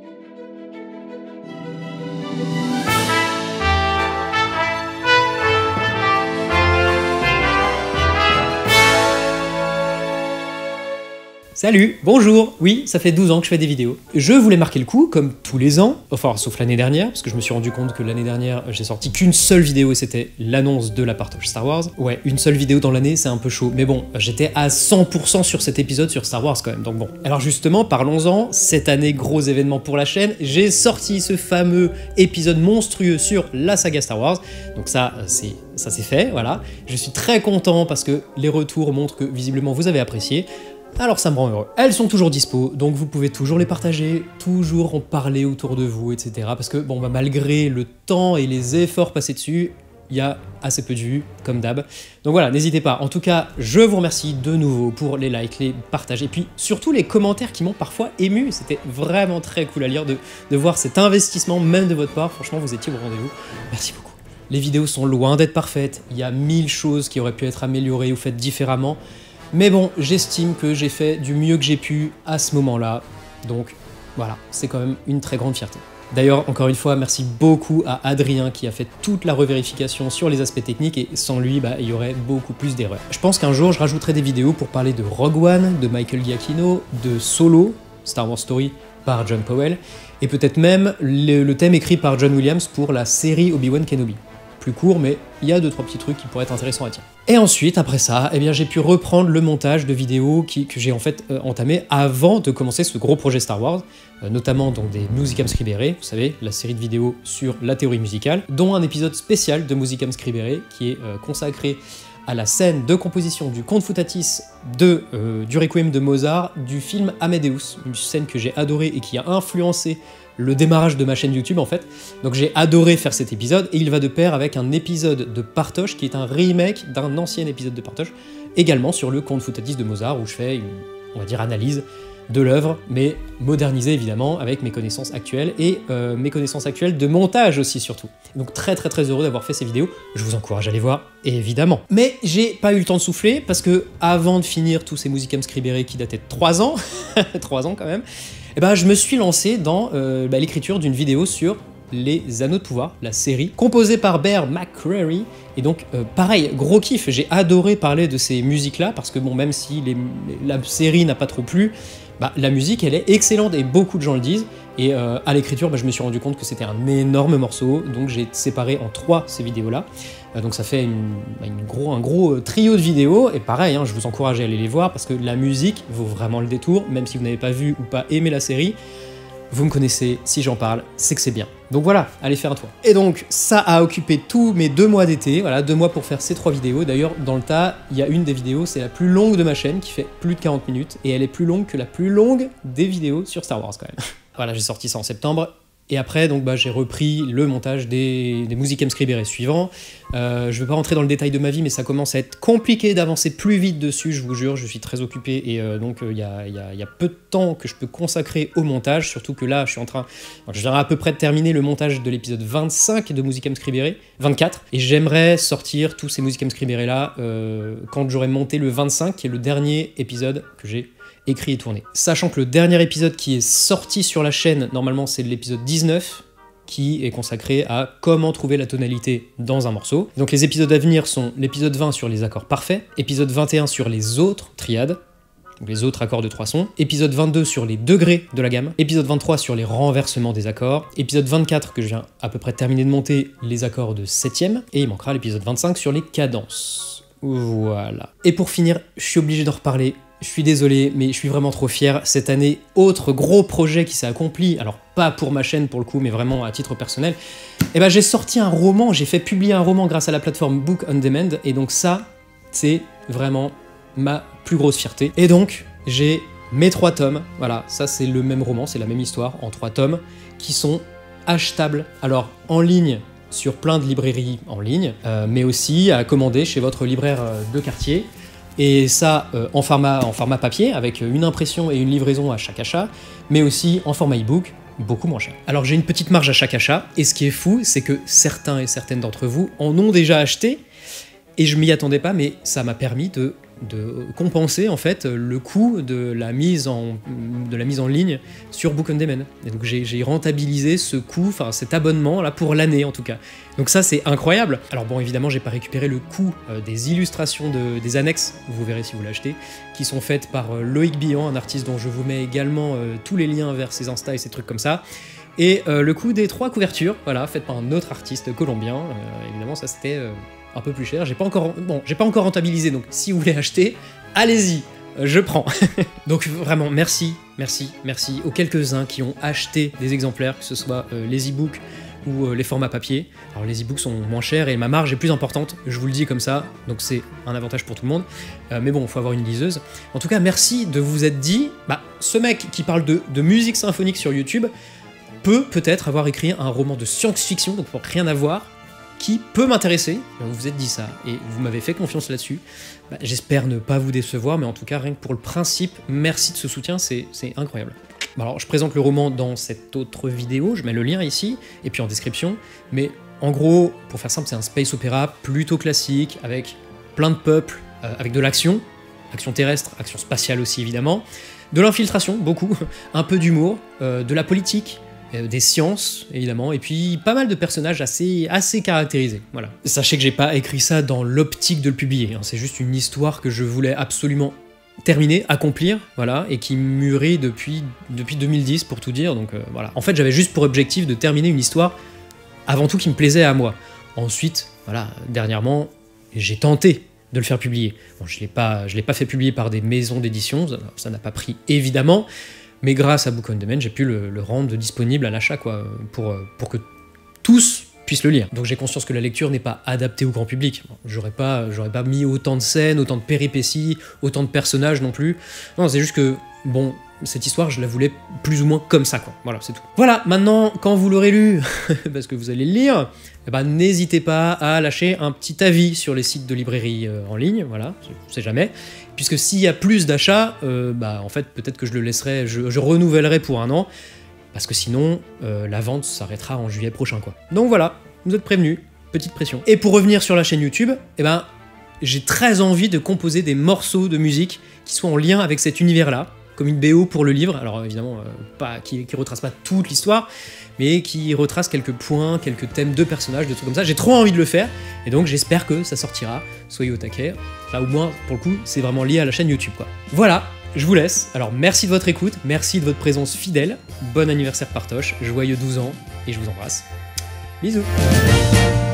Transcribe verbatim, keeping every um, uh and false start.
Salut, bonjour, oui, ça fait douze ans que je fais des vidéos. Je voulais marquer le coup, comme tous les ans, enfin, sauf l'année dernière, parce que je me suis rendu compte que l'année dernière, j'ai sorti qu'une seule vidéo et c'était l'annonce de la partage Star Wars. Ouais, une seule vidéo dans l'année, c'est un peu chaud, mais bon, j'étais à cent pour cent sur cet épisode sur Star Wars quand même, donc bon. Alors justement, parlons-en, cette année, gros événement pour la chaîne, j'ai sorti ce fameux épisode monstrueux sur la saga Star Wars, donc ça, c'est... ça c'est fait, voilà. Je suis très content parce que les retours montrent que visiblement vous avez apprécié. Alors ça me rend heureux. Elles sont toujours dispo, donc vous pouvez toujours les partager, toujours en parler autour de vous, et cetera. Parce que bon, bah, malgré le temps et les efforts passés dessus, il y a assez peu de vues, comme d'hab. Donc voilà, n'hésitez pas. En tout cas, je vous remercie de nouveau pour les likes, les partages, et puis surtout les commentaires qui m'ont parfois ému. C'était vraiment très cool à lire de, de voir cet investissement, même de votre part. Franchement, vous étiez au rendez-vous. Merci beaucoup. Les vidéos sont loin d'être parfaites. Il y a mille choses qui auraient pu être améliorées ou faites différemment. Mais bon, j'estime que j'ai fait du mieux que j'ai pu à ce moment-là, donc voilà, c'est quand même une très grande fierté. D'ailleurs, encore une fois, merci beaucoup à Adrien qui a fait toute la revérification sur les aspects techniques et sans lui, bah, il y aurait beaucoup plus d'erreurs. Je pense qu'un jour, je rajouterai des vidéos pour parler de Rogue One, de Michael Giacchino, de Solo, Star Wars Story par John Powell, et peut-être même le, le thème écrit par John Williams pour la série Obi-Wan Kenobi. Plus court, mais il y a deux trois petits trucs qui pourraient être intéressants à dire. Et ensuite, après ça, eh bien, j'ai pu reprendre le montage de vidéos qui, que j'ai en fait euh, entamé avant de commencer ce gros projet Star Wars, euh, notamment donc des Musicam Scribere, vous savez, la série de vidéos sur la théorie musicale, dont un épisode spécial de Musicam Scribere qui est euh, consacré à la scène de composition du Conte Futatis de, euh, du Requiem de Mozart du film Amadeus, une scène que j'ai adorée et qui a influencé le démarrage de ma chaîne YouTube en fait. Donc j'ai adoré faire cet épisode et il va de pair avec un épisode de Partosh qui est un remake d'un ancien épisode de Partosh, également sur le Conte Futatis de Mozart où je fais une, on va dire, analyse de l'œuvre, mais modernisée évidemment avec mes connaissances actuelles et euh, mes connaissances actuelles de montage aussi surtout. Donc très très très heureux d'avoir fait ces vidéos, je vous encourage à les voir évidemment. Mais j'ai pas eu le temps de souffler parce que avant de finir tous ces Musicam Scribere qui dataient de trois ans, trois ans quand même, eh ben, je me suis lancé dans euh, bah, l'écriture d'une vidéo sur les Anneaux de Pouvoir, la série, composée par Bear McCreary. Et donc, euh, pareil, gros kiff, j'ai adoré parler de ces musiques-là, parce que bon, même si les, la série n'a pas trop plu, bah, la musique, elle est excellente, et beaucoup de gens le disent. Et euh, à l'écriture, bah, je me suis rendu compte que c'était un énorme morceau, donc j'ai séparé en trois ces vidéos-là. Euh, donc ça fait une, une gros, un gros trio de vidéos, et pareil, hein, je vous encourage à aller les voir, parce que la musique vaut vraiment le détour, même si vous n'avez pas vu ou pas aimé la série. Vous me connaissez, si j'en parle, c'est que c'est bien. Donc voilà, allez faire un tour. Et donc, ça a occupé tous mes deux mois d'été, voilà, deux mois pour faire ces trois vidéos. D'ailleurs, dans le tas, il y a une des vidéos, c'est la plus longue de ma chaîne, qui fait plus de quarante minutes, et elle est plus longue que la plus longue des vidéos sur Star Wars, quand même. Voilà, j'ai sorti ça en septembre. Et après, donc, bah, j'ai repris le montage des, des Musicam Scribere suivants. Euh, je ne vais pas rentrer dans le détail de ma vie, mais ça commence à être compliqué d'avancer plus vite dessus, je vous jure, je suis très occupé et euh, donc il euh, y, a, y, a, y a peu de temps que je peux consacrer au montage, surtout que là, je suis en train... Je viens à peu près de terminer le montage de l'épisode vingt-cinq de Musicam Scribere, vingt-quatre, et j'aimerais sortir tous ces Musicam Scribere là euh, quand j'aurai monté le vingt-cinq, qui est le dernier épisode que j'ai écrit et tourné. Sachant que le dernier épisode qui est sorti sur la chaîne, normalement c'est l'épisode dix-neuf, qui est consacré à comment trouver la tonalité dans un morceau. Donc les épisodes à venir sont l'épisode vingt sur les accords parfaits, épisode vingt et un sur les autres triades, donc les autres accords de trois sons, épisode vingt-deux sur les degrés de la gamme, épisode vingt-trois sur les renversements des accords, épisode vingt-quatre que je viens à peu près de terminer de monter les accords de septième, et il manquera l'épisode vingt-cinq sur les cadences. Voilà. Et pour finir, je suis obligé d'en reparler. Je suis désolé, mais je suis vraiment trop fier. Cette année, autre gros projet qui s'est accompli, alors pas pour ma chaîne pour le coup, mais vraiment à titre personnel, et ben j'ai sorti un roman, j'ai fait publier un roman grâce à la plateforme Book on Demand, et donc ça, c'est vraiment ma plus grosse fierté. Et donc, j'ai mes trois tomes, voilà, ça c'est le même roman, c'est la même histoire, en trois tomes, qui sont achetables, alors en ligne, sur plein de librairies en ligne, euh, mais aussi à commander chez votre libraire de quartier. Et ça euh, en, format, en format papier, avec une impression et une livraison à chaque achat, mais aussi en format e-book, beaucoup moins cher. Alors j'ai une petite marge à chaque achat, et ce qui est fou, c'est que certains et certaines d'entre vous en ont déjà acheté, et je m'y attendais pas, mais ça m'a permis de de compenser en fait le coût de la mise en, de la mise en ligne sur Book on Demand. Et donc j'ai rentabilisé ce coût, enfin cet abonnement là pour l'année en tout cas. Donc ça c'est incroyable. Alors bon évidemment j'ai pas récupéré le coût euh, des illustrations de, des annexes, vous verrez si vous l'achetez, qui sont faites par euh, Loïc Billan, un artiste dont je vous mets également euh, tous les liens vers ses Insta et ses trucs comme ça. Et euh, le coût des trois couvertures, voilà, faites par un autre artiste colombien. Euh, évidemment ça c'était euh, un peu plus cher. J'ai pas encore, bon, j'ai pas encore rentabilisé, donc si vous voulez acheter, allez-y, je prends. Donc vraiment, merci, merci, merci aux quelques-uns qui ont acheté des exemplaires, que ce soit euh, les e-books ou euh, les formats papier. Alors les e-books sont moins chers et ma marge est plus importante, je vous le dis comme ça, donc c'est un avantage pour tout le monde. Euh, mais bon, il faut avoir une liseuse. En tout cas, merci de vous être dit, bah, ce mec qui parle de, de musique symphonique sur YouTube peut peut-être avoir écrit un roman de science-fiction, donc pour rien à voir, qui peut m'intéresser. Vous vous êtes dit ça, et vous m'avez fait confiance là-dessus. Bah, j'espère ne pas vous décevoir, mais en tout cas, rien que pour le principe, merci de ce soutien, c'est incroyable. Bon, alors, je présente le roman dans cette autre vidéo, je mets le lien ici, et puis en description, mais en gros, pour faire simple, c'est un space opéra plutôt classique, avec plein de peuples, euh, avec de l'action, action terrestre, action spatiale aussi évidemment, de l'infiltration, beaucoup, un peu d'humour, euh, de la politique, des sciences, évidemment, et puis pas mal de personnages assez, assez caractérisés, voilà. Sachez que j'ai pas écrit ça dans l'optique de le publier, hein, c'est juste une histoire que je voulais absolument terminer, accomplir, voilà, et qui mûrit depuis, depuis deux mille dix, pour tout dire, donc euh, voilà. En fait, j'avais juste pour objectif de terminer une histoire, avant tout qui me plaisait à moi. Ensuite, voilà, dernièrement, j'ai tenté de le faire publier. Bon, je l'ai pas, je l'ai pas fait publier par des maisons d'édition, ça n'a pas pris, évidemment, mais grâce à Book on Demand, j'ai pu le, le rendre disponible à l'achat, quoi, pour, pour que tous puissent le lire. Donc j'ai conscience que la lecture n'est pas adaptée au grand public. Bon, j'aurais pas, j'aurais pas mis autant de scènes, autant de péripéties, autant de personnages non plus. Non, c'est juste que, bon, cette histoire, je la voulais plus ou moins comme ça, quoi. Voilà, c'est tout. Voilà, maintenant, quand vous l'aurez lu, parce que vous allez le lire, eh ben, n'hésitez pas à lâcher un petit avis sur les sites de librairie euh, en ligne, voilà, on sait jamais. Puisque s'il y a plus d'achats, euh, bah, en fait, peut-être que je le laisserai, je, je renouvellerai pour un an, parce que sinon, euh, la vente s'arrêtera en juillet prochain, quoi. Donc voilà, vous êtes prévenus, petite pression. Et pour revenir sur la chaîne YouTube, eh ben, j'ai très envie de composer des morceaux de musique qui soient en lien avec cet univers-là, comme une B O pour le livre, alors évidemment, euh, pas, qui, qui retrace pas toute l'histoire, mais qui retrace quelques points, quelques thèmes de personnages, de trucs comme ça. J'ai trop envie de le faire, et donc j'espère que ça sortira, soyez au taquet. Là au moins, pour le coup, c'est vraiment lié à la chaîne YouTube, quoi. Voilà, je vous laisse. Alors merci de votre écoute, merci de votre présence fidèle, bon anniversaire Partoche, joyeux douze ans, et je vous embrasse. Bisous.